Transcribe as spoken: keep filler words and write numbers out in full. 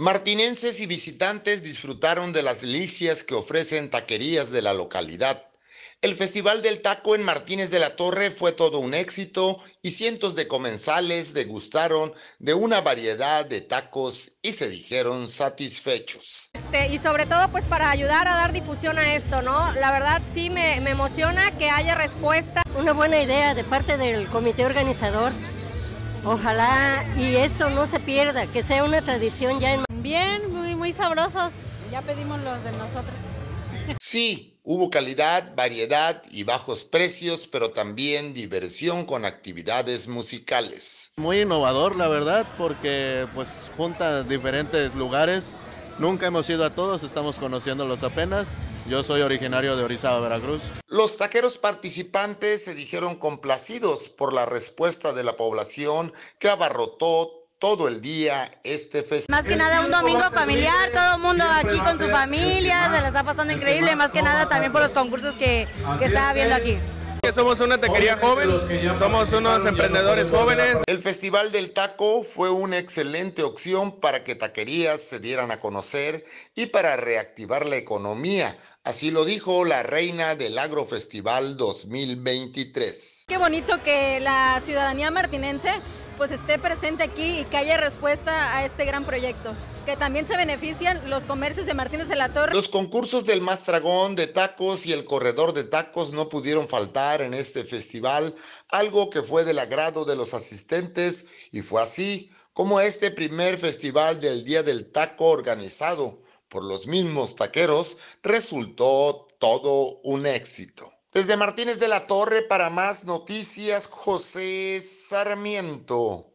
Martinenses y visitantes disfrutaron de las delicias que ofrecen taquerías de la localidad. El Festival del Taco en Martínez de la Torre fue todo un éxito y cientos de comensales degustaron de una variedad de tacos y se dijeron satisfechos. Este, y sobre todo pues para ayudar a dar difusión a esto, ¿no? La verdad sí me, me emociona que haya respuesta. Una buena idea de parte del comité organizador. Ojalá y esto no se pierda, que sea una tradición ya en... Bien, muy, muy sabrosos. Ya pedimos los de nosotros. Sí, hubo calidad, variedad y bajos precios, pero también diversión con actividades musicales. Muy innovador, la verdad, porque pues junta diferentes lugares. Nunca hemos ido a todos, estamos conociéndolos apenas. Yo soy originario de Orizaba, Veracruz. Los taqueros participantes se dijeron complacidos por la respuesta de la población que abarrotó todo el día este festival. Más que nada un domingo familiar, todo el mundo aquí con su familia, se la está pasando increíble, más que nada también por los concursos que, que estaba viendo aquí. Somos una taquería joven, somos unos emprendedores jóvenes. El Festival del Taco fue una excelente opción para que taquerías se dieran a conocer y para reactivar la economía. Así lo dijo la reina del Agrofestival dos mil veintitrés. Qué bonito que la ciudadanía martinense pues esté presente aquí y que haya respuesta a este gran proyecto, que también se benefician los comercios de Martínez de la Torre. Los concursos del Mastragón de tacos y el corredor de tacos no pudieron faltar en este festival, algo que fue del agrado de los asistentes, y fue así como este primer festival del Día del Taco organizado por los mismos taqueros resultó todo un éxito. Desde Martínez de la Torre, para más noticias, José Sarmiento.